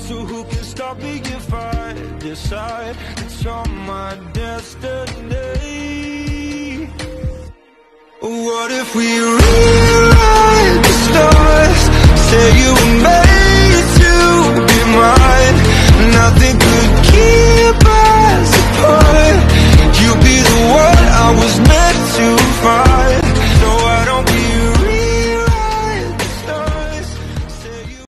So who can stop me if I decide it's on my destiny? What if we